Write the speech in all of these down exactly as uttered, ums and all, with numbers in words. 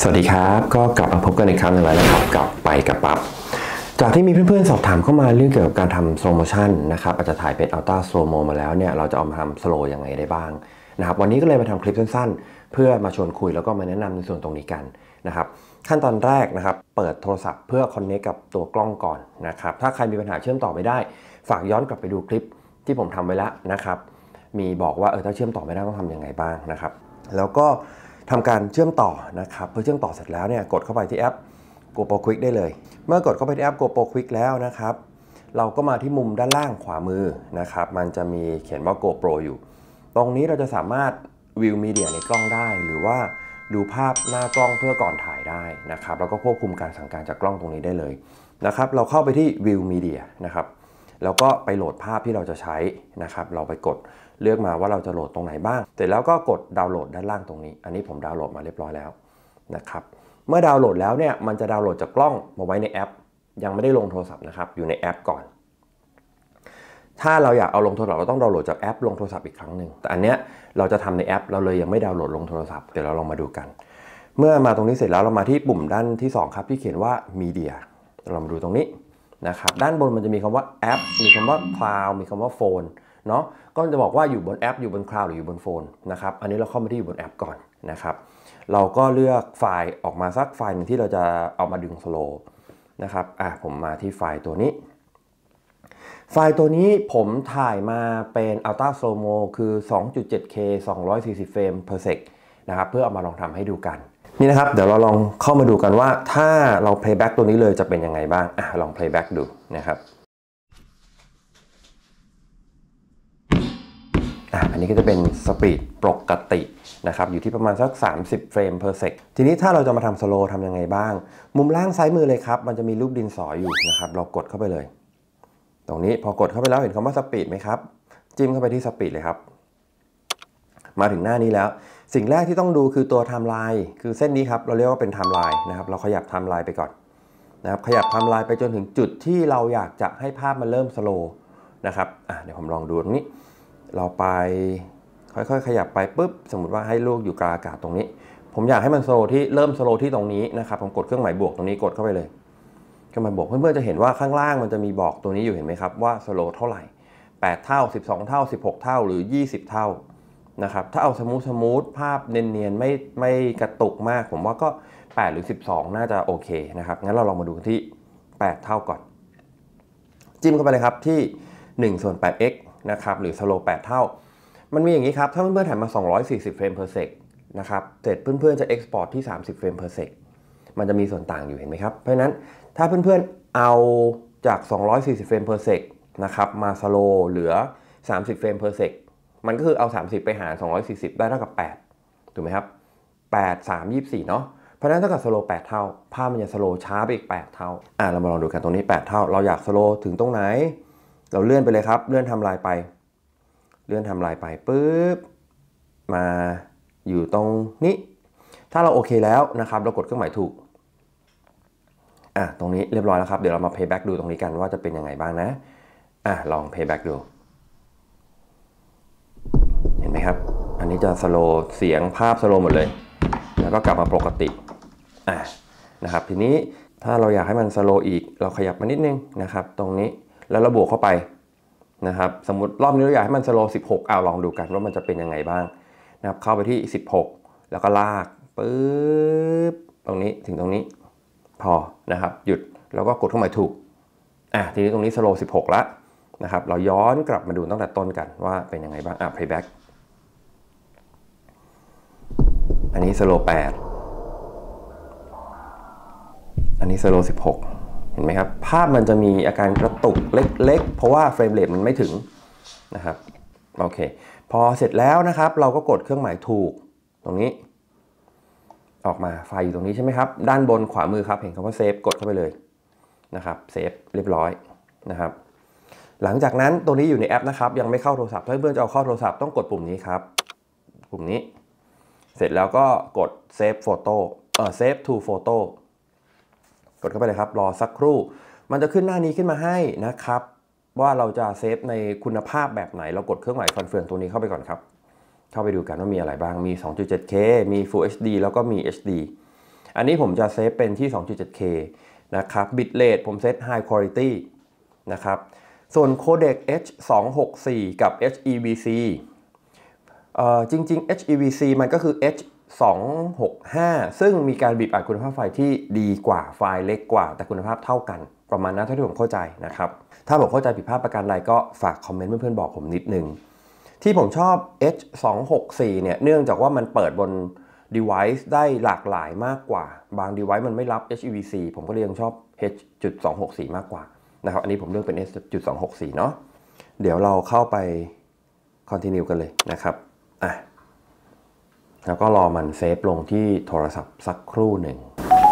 สวัสดีครับก็กลับมาพบกันอีกครั้งหนึ่งแล้วนะครับกับไปกับปั๊บจากที่มีเพื่อนๆสอบถามเข้ามาเรื่องเกี่ยวกับการทำ slow motion นะครับอาจจะถ่ายเป็น ultra slow mo มาแล้วเนี่ยเราจะเอามาทำ slow ยังไงได้บ้างนะครับวันนี้ก็เลยมาทำคลิปสั้นๆเพื่อมาชวนคุยแล้วก็มาแนะนำในส่วนตรงนี้กันนะครับขั้นตอนแรกนะครับเปิดโทรศัพท์เพื่อ connect กับตัวกล้องก่อนนะครับถ้าใครมีปัญหาเชื่อมต่อไม่ได้ฝากย้อนกลับไปดูคลิปที่ผมทำไว้แล้วนะครับมีบอกว่าเออถ้าเชื่อมต่อไม่ได้ต้องทำยังไงบ้างนะครับแล้วก็ทำการเชื่อมต่อนะครับพอเชื่อมต่อเสร็จแล้วเนี่ยกดเข้าไปที่แอป GoPro Quick ได้เลยเมื่อกดเข้าไปที่แอป GoPro Quick แล้วนะครับเราก็มาที่มุมด้านล่างขวามือนะครับมันจะมีเขียนว่า GoPro อยู่ตรงนี้เราจะสามารถวิวมีเดียในกล้องได้หรือว่าดูภาพหน้ากล้องเพื่อก่อนถ่ายได้นะครับแล้วก็ควบคุมการสั่งการจากกล้องตรงนี้ได้เลยนะครับเราเข้าไปที่วิวมีเดียนะครับแล้วก็ไปโหลดภาพที่เราจะใช้นะครับเราไปกดเลือกมาว่าเราจะโหลดตรงไหนบ้างเสร็จแล้วก็กดดาวน์โหลดด้านล่างตรงนี้อันนี้ผมดาวน์โหลดมาเรียบร้อยแล้วนะครับเมื่อดาวน์โหลดแล้วเนี่ยมันจะดาวน์โหลดจากกล้องมาไว้ในแอปยังไม่ได้ลงโทรศัพท์นะครับอยู่ในแอปก่อนถ้าเราอยากเอาลงโทรศัพท์เราต้องดาวน์โหลดจากแอปลงโทรศัพท์อีกครั้งหนึ่งแต่อันเนี้ยเราจะทำในแอปเราเลยยังไม่ดาวน์โหลดลงโทรศัพท์เดี๋ยวเราลองมาดูกันเมื่อมาตรงนี้เสร็จแล้วเรามาที่ปุ่มด้านที่สองครับที่เขียนว่า Media เรามาดูตรงนี้นะครับด้านบนมันจะมีคำว่าแอปมีคำว่า Cloud มีคำว่าโฟนเนาะก็จะบอกว่าอยู่บนแอปอยู่บน Cloud หรืออยู่บนโฟนนะครับอันนี้เราเข้ามาที่อยู่บนแอปก่อนนะครับเราก็เลือกไฟล์ออกมาสักไฟล์นึงที่เราจะเอามาดึงสโลว์นะครับอ่ะผมมาที่ไฟล์ตัวนี้ไฟล์ตัวนี้ผมถ่ายมาเป็น Ultra Slow Mo คือ สองจุดเจ็ดเค สองร้อยสี่สิบเฟรม per sec นะครับเพื่อเอามาลองทำให้ดูกันนี่นะครับเดี๋ยวเราลองเข้ามาดูกันว่าถ้าเรา playback ตัวนี้เลยจะเป็นยังไงบ้างอ่ะลอง playback ดูนะครับอ่ะอันนี้ก็จะเป็นสปีดปกตินะครับอยู่ที่ประมาณสักสามสิบเฟรม per sec ทีนี้ถ้าเราจะมาทำสโลว์ทำยังไงบ้างมุมล่างซ้ายมือเลยครับมันจะมีรูปดินสออยู่นะครับเรากดเข้าไปเลยตรงนี้พอกดเข้าไปแล้วเห็นคำว่าสปีดไหมครับจิ้มเข้าไปที่สปีดเลยครับมาถึงหน้านี้แล้วสิ่งแรกที่ต้องดูคือตัวไทม์ไลน์คือเส้นนี้ครับเราเรียกว่าเป็นไทม์ไลน์นะครับเราขยับไทม์ไลน์ไปก่อนนะครับขยับไทม์ไลน์ไปจนถึงจุดที่เราอยากจะให้ภาพมันเริ่มสโลว์นะครับอ่ะเดี๋ยวผมลองดูตรงนี้เราไปค่อยๆขยับไปปุ๊บสมมุติว่าให้ลูกอยู่กลางอากาศตรงนี้ผมอยากให้มันสโลว์ที่เริ่มสโลว์ที่ตรงนี้นะครับผมกดเครื่องหมายบวกตรงนี้กดเข้าไปเลยเครื่องหมายบวกเพื่อนๆจะเห็นว่าข้างล่างมันจะมีบอกตัวนี้อยู่เห็นไหมครับว่าสโลว์เท่าไหร่แปดเท่าสิบสองเท่าสิบหกเท่าหรือยี่สิบเท่านะครับถ้าเอาสมูทสมูทภาพเนียนๆไม่ไม่กระตุกมากผมว่าก็แปดหรือสิบสองน่าจะโอเคนะครับงั้นเราลองมาดูที่แปดเท่าก่อนจิ้มเข้าไปเลยครับที่หนึ่งส่วนแปด x นะครับหรือสโลว์แปดเท่ามันมีอย่างนี้ครับถ้าเพื่อนๆถ่ายมาสองร้อยสี่สิบเฟรม per sec นะครับเสร็จเพื่อนๆจะ export ที่สามสิบเฟรม per sec มันจะมีส่วนต่างอยู่เห็นไหมครับเพราะฉะนั้นถ้าเพื่อนๆเอาจากสองร้อยสี่สิบเฟรม per sec นะครับมาสโลว์เหลือสามสิบเฟรม per sec มันก็คือเอาสามสิบไปหารสองร้อยสี่สิบได้เท่ากับแปดถูกไหมครับแปด สาม ยี่สิบสี่เนาะเพราะฉะนั้นเท่ากับสโลว์แปดเท่าภาพมันจะสโลว์ช้าไปอีกแปดเท่าอ่ะเรามาลองดูกันตรงนี้แปดเท่าเราอยากสโลว์ถึงตรงไหนเราเลื่อนไปเลยครับเลื่อนไทม์ไลน์ไปเลื่อนไทม์ไลน์ไปปุ๊บมาอยู่ตรงนี้ถ้าเราโอเคแล้วนะครับเรากดเครื่องหมายถูกอ่ะตรงนี้เรียบร้อยแล้วครับเดี๋ยวเรามา playback ดูตรงนี้กันว่าจะเป็นยังไงบ้างนะอ่ะลอง playback ดูเห็นไหมครับอันนี้จะสโลว์เสียงภาพสโลว์หมดเลยแล้วก็กลับมาปกติอ่ะนะครับทีนี้ถ้าเราอยากให้มันสโลว์อีกเราขยับมานิดนึงนะครับตรงนี้แล้วเราบวกเข้าไปนะครับสมมติรอบนี้เราอยากให้มันสโลว์สิบหกเอาลองดูกันว่ามันจะเป็นยังไงบ้างนะครับเข้าไปที่สิบหกแล้วก็ลากปึ๊บตรงนี้ถึงตรงนี้พอนะครับหยุดแล้วก็กดเครื่องหมายถูกอ่ะทีนี้ตรงนี้สโลว์สิบหกแล้วนะครับเราย้อนกลับมาดูตั้งแต่ต้นกันว่าเป็นยังไงบ้างอ่ะ playback อันนี้สโลว์แปดอันนี้สโลว์สิบหกเห็นไหมครับภาพมันจะมีอาการกระตุกเล็กๆเพราะว่าเฟรมเรทมันไม่ถึงนะครับโอเคพอเสร็จแล้วนะครับเราก็กดเครื่องหมายถูกตรงนี้ออกมาไฟล์อยู่ตรงนี้ใช่ไหมครับด้านบนขวามือครับเห็นคำว่าเซฟกดเข้าไปเลยนะครับเซฟเรียบร้อยนะครับหลังจากนั้นตัวนี้อยู่ในแอปนะครับยังไม่เข้าโทรศัพท์ถ้าเพื่อนจะเอาเข้าโทรศัพท์ต้องกดปุ่มนี้ครับปุ่มนี้เสร็จแล้วก็กดเซฟโฟโต้เอ่อเซฟทูโฟโต้กดเข้าไปเลยครับรอสักครู่มันจะขึ้นหน้านี้ขึ้นมาให้นะครับว่าเราจะเซฟในคุณภาพแบบไหนเรากดเครื่องหมายฟันเฟืองตัวนี้เข้าไปก่อนครับเข้าไปดูกันว่ามีอะไรบ้างมี สองจุดเจ็ดเค มี Full เอช ดี แล้วก็มี เอช ดีอันนี้ผมจะเซฟเป็นที่ สองจุดเจ็ดเค นะครับ Bitrate ผมเซต High Quality นะครับส่วน Codec เอช สองหกสี่ กับ เอช อี วี ซี เอ่อจริงๆ เอช อี วี ซี มันก็คือ เอช สองหกห้า ซึ่งมีการบีบอัดคุณภาพไฟล์ที่ดีกว่าไฟล์เล็กกว่าแต่คุณภาพเท่ากันประมาณนั้นเท่าที่ผมเข้าใจนะครับถ้าผมเข้าใจผิดพลาดประการใดก็ฝากคอมเมนต์เพื่อนๆบอกผมนิดนึงที่ผมชอบ เอช สองหกสี่ เนี่ยเนื่องจากว่ามันเปิดบน device ได้หลากหลายมากกว่าบาง device มันไม่รับ เอช อี วี ซี ผมก็เลยยังชอบ เอช สองหกสี่ มากกว่านะครับอันนี้ผมเลือกเป็น เอช สองหกสี่ เนาะเดี๋ยวเราเข้าไป continue กันเลยนะครับอ่ะแล้วก็รอมันเซฟลงที่โทรศัพท์สักครู่หนึ่ง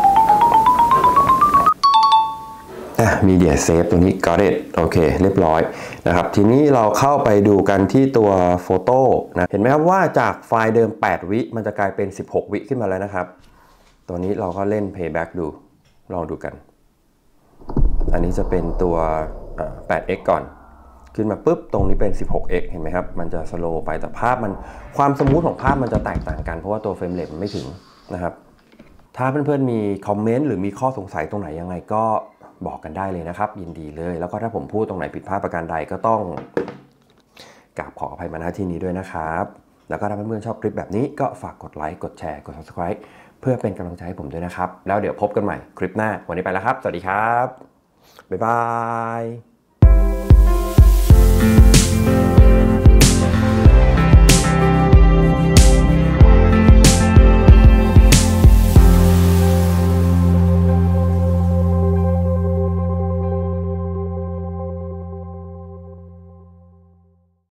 อ่ะ Media Save ตรงนี้ got it โอเคเรียบร้อยนะครับทีนี้เราเข้าไปดูกันที่ตัวโฟโต้นะเห็นไหมครับว่าจากไฟล์เดิมแปดวิมันจะกลายเป็นสิบหกวิขึ้นมาแล้วนะครับตัวนี้เราก็เล่น Playback ดูลองดูกันอันนี้จะเป็นตัว แปดเอ็กซ์ ก่อนขึ้นมาปุ๊บตรงนี้เป็น สิบหกเอ็กซ์ เห็นไหมครับมันจะสโลว์ไปแต่ภาพมันความสมูทของภาพมันจะแตกต่างกันเพราะว่าตัวเฟรมเรทมันไม่ถึงนะครับถ้าเพื่อนๆมีคอมเมนต์หรือมีข้อสงสัยตรงไหนยังไงก็บอกกันได้เลยนะครับยินดีเลยแล้วก็ถ้าผมพูดตรงไหนผิดพลาดประการใดก็ต้องกราบขออภัยมาณที่นี้ด้วยนะครับแล้วก็ถ้าเพื่อนๆชอบคลิปแบบนี้ก็ฝากกดไลค์กดแชร์กด Subscribe เพื่อเป็นกำลังใจให้ผมด้วยนะครับแล้วเดี๋ยวพบกันใหม่คลิปหน้าวันนี้ไปแล้วครับสวัสดีครับบ๊ายบาย